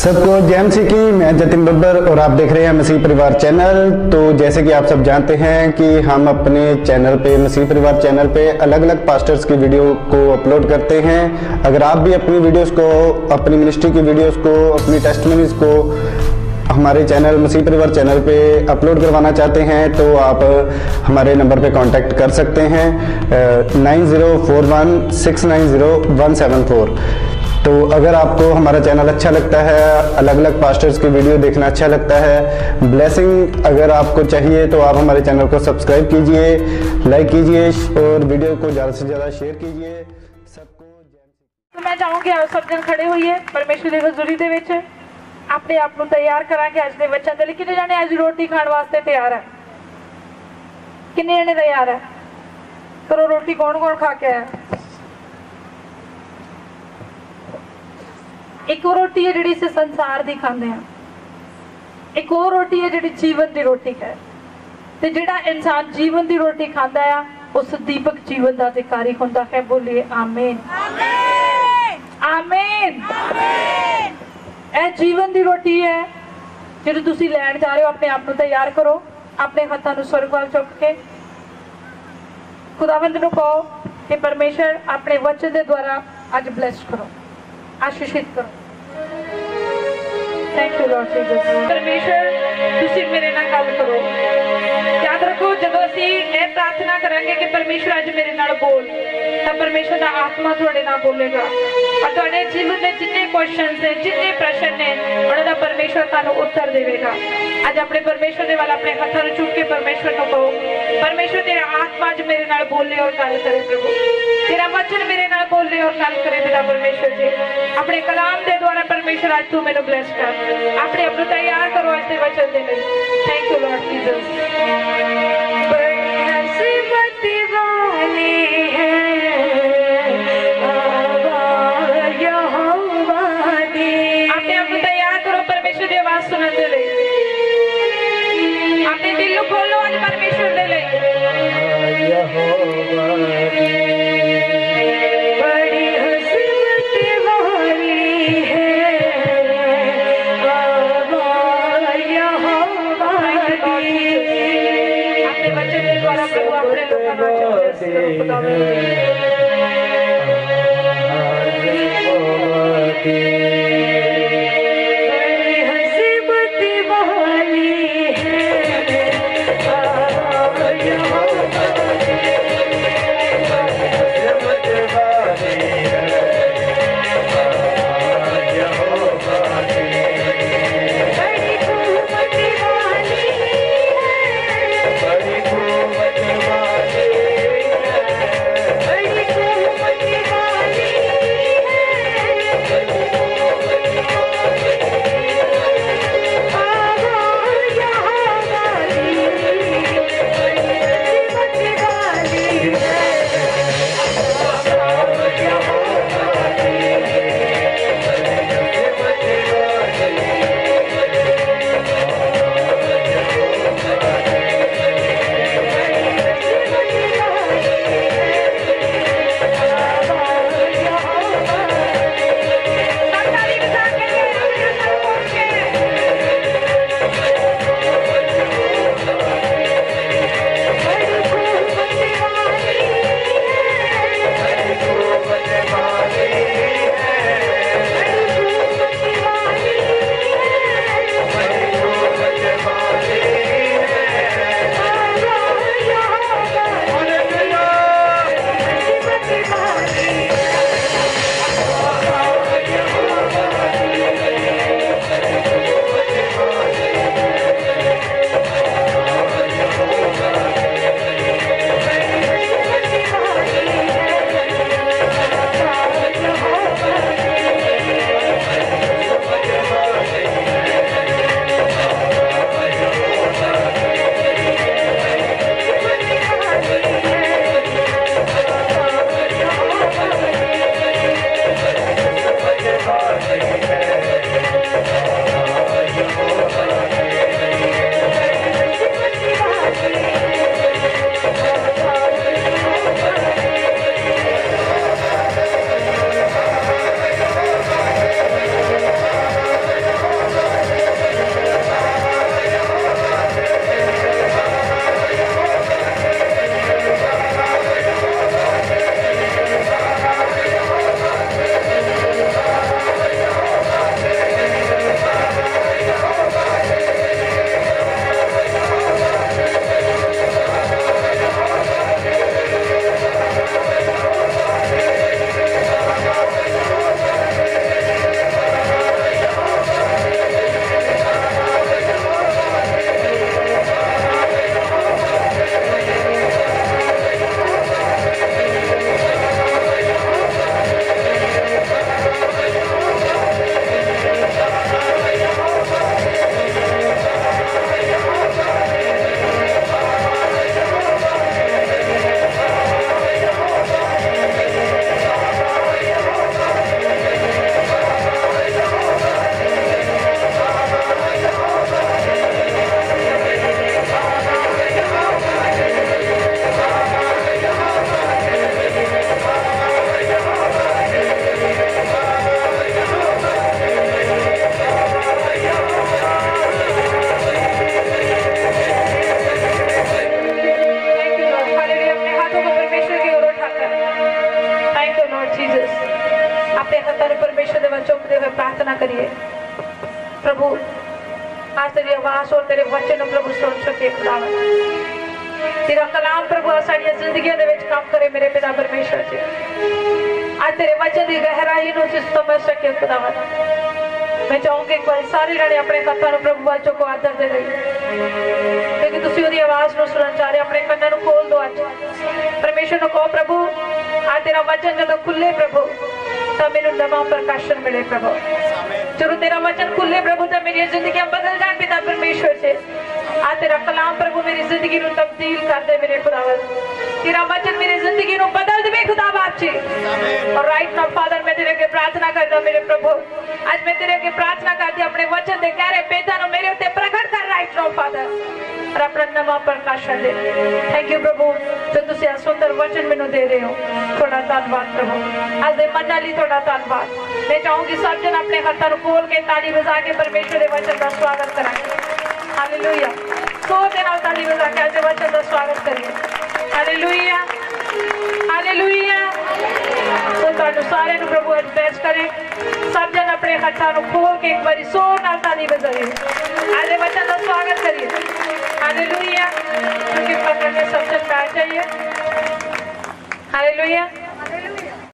सबको जय मसीह की। मैं जतिन बब्बर और आप देख रहे हैं मसीह परिवार चैनल। तो जैसे कि आप सब जानते हैं कि हम अपने चैनल पे, मसीह परिवार चैनल पे अलग अलग पास्टर्स की वीडियो को अपलोड करते हैं। अगर आप भी अपनी वीडियोस को, अपनी मिनिस्ट्री की वीडियोस को, अपनी टेस्टिमनीज को हमारे चैनल, मसीह परिवार चैनल पे अपलोड करवाना चाहते हैं तो आप हमारे नंबर पे कांटेक्ट कर सकते हैं 9041690174। तो अगर आपको हमारा चैनल अच्छा लगता है, अलग अलग पास्टर्स की वीडियो देखना अच्छा लगता है, ब्लेसिंग अगर आपको चाहिए तो आप हमारे चैनल को सब्सक्राइब कीजिए, लाइक कीजिए और वीडियो को ज़्यादा से ज़्यादा शेयर कीजिए। सबको तो मैं चाहूँगी आप सब जन खड़े होइए परमेश्वर की हज़ूरी दे विच अपने आप को तैयार करांगे अज दे बच्चों के लिए। कितने जाने अज रोटी खाने वास्ते तैयार है? कितने जने तैयार है? करो रोटी। कौन कौन खा के आया? एक और रोटी है जिहड़ी इस संसार दी खांदे हैं, एक और रोटी है जिहड़ी जीवन दी रोटी है। ते जिहड़ा इंसान जीवन दी रोटी खाता है उस दीपक जीवन का अधिकारी होता है। बोलिए आमीन आमीन। यह जीवन दी रोटी है जिहड़ी तुसीं लैण जा रहे हो। अपने आप को तैयार करो, अपने हाथों को स्वर्ग वाल चुक के खुदावंद नूं कहो कि परमेश्वर अपने वचन के द्वारा अज ब्लेस करो, आशीषित करो। Thank you Lord Jesus. परमेश्वर तुसीं मेरे नाल गल करो। याद रखो जदों असीं यह प्रार्थना करांगे कि परमेश्वर अज मेरे नाल बोल, तो परमेश्वर का आत्मा तुहाडे नाल बोलेगा और तुहाडे जीवन में जितने क्वेश्चन है, जितने प्रश्न ने, उन्हां दा परमेश्वर तुहानूं उत्तर देवेगा। अज अपने परमेश्वर दे वाल अपने हत्थां नूं चुक के परमेश्वर नूं कहो, परमेश्वर तेरा आत्मा अज मेरे नाल बोले और गल करे। प्रभु तेरा वचन मेरे नाल बोले और गल करे। पिता परमेश्वर जी अपने कलाम के द्वारा परमेश्वर अज तू मैनूं ब्लेस कर, अपने आप को तैयार करो अज दे वचन दे लई। Thank you Lord Jesus. अपने आप को तैयार करो परमेश्वर की आवाज सुनने के लिए। अपने दिल को खोलो आज परमेश्वर के लिए। परमेश्वर की ओर उठाकर थैंक यू लॉर्ड जीसस। अपने हाथों में परमेश्वर के वचन चुपते हुए प्रार्थना करिए। प्रभु आज तेरी आवाज और तेरे वचन प्रभु सुन सके खुदावन। तेरा कलाम प्रभु साड़ी जिंदगी के काम करे मेरे पिता परमेश्वर जी। आज तेरे वचन की गहराई नु समझ सके खुदावन। मैं चाहूंगी एक बार सारे जने अपने हाथों में प्रभु वाल चुको आदर दे दे, क्योंकि तुसी उदी आवाज नु सुनना चाह रहे। अपने कन्नां नु खोल दो। आज परमेश्वर नु कहो प्रभु आज तेरा वचन जब खुले प्रभु तब मेनू नवा प्रकाशन मिले प्रभु। जरूर तेरा वचन खुले प्रभु तब मेरी जिंदगी बदल जाए पिता परमेश्वर से। आज तेरा कलाम प्रभु मेरी जिंदगी नु तब्दील कर दे मेरे खुदावन। तेरा वचन मेरी जिंदगी नु बदल दे खुदा बाप जी। और राइट नाउ फादर मैं तेरे के प्रार्थना करता मेरे प्रभु। आज मैं तेरे के प्रार्थना करती अपने वचन दे कह रहे बेटा नु मेरे उत्ते प्रकट कर राइट नाउ फादर और अपना नवा प्रकाशन दे। थैंक यू प्रभु जो तुसी आ सुंदर वचन मैनू दे रहे हो। थोड़ा धन्यवाद प्रभु। आज दे मन नाली थोड़ा धन्यवाद। मैं चाहूंगी सब जन अपने हाथों को खोल के ताली बजा के परमेश्वर के वचन का स्वागत कराएं। हालेलुया। सो दे नाल ताली बजा के आज वचन का स्वागत करिए। Hallelujah hallelujah. तो तुहानू सारे नु प्रभु एडवाइस करें। सब जन अपने हाथों को खोल के एक बारी सो नाल ताली बजाइए। आज वचन का स्वागत करिए। हालेलुया। क्योंकि पकड़ के सब जन बैठ जाइए। हालेलुया।